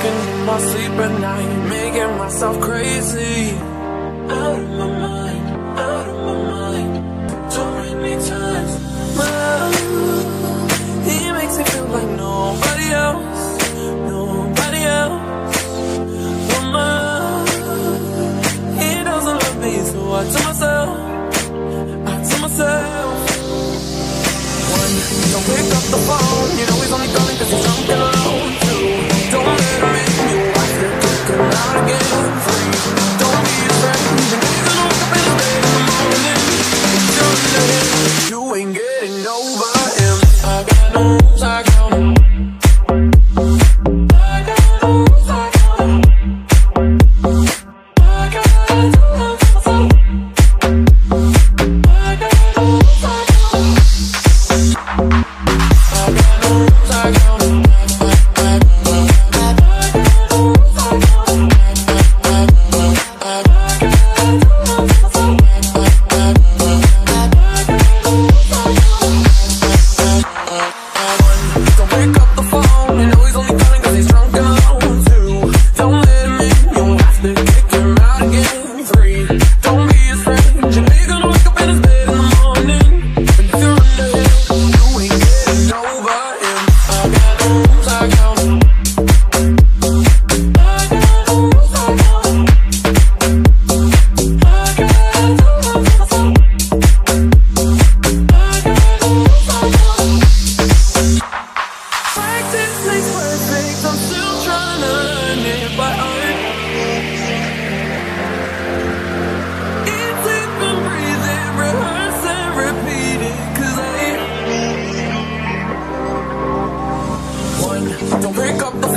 Talking in my sleep at night, making myself crazy. Out of my mind, out of my mind. Too many times. My love, he makes me feel like nobody else, nobody else. But my love, he doesn't love me, so I tell myself, one, don't pick up the phone. You know he's only calling cause he's drunk and alone. Two, don't let him in, you watch the kick him out again. Three, don't be his friend. You know you're gonna wake up in his bed in the morning. If you're into him, you ain't getting over him. I got no rules, I got no. I got no rules, I got no. I got to love myself. I got no rules, I got no. Don't pick up the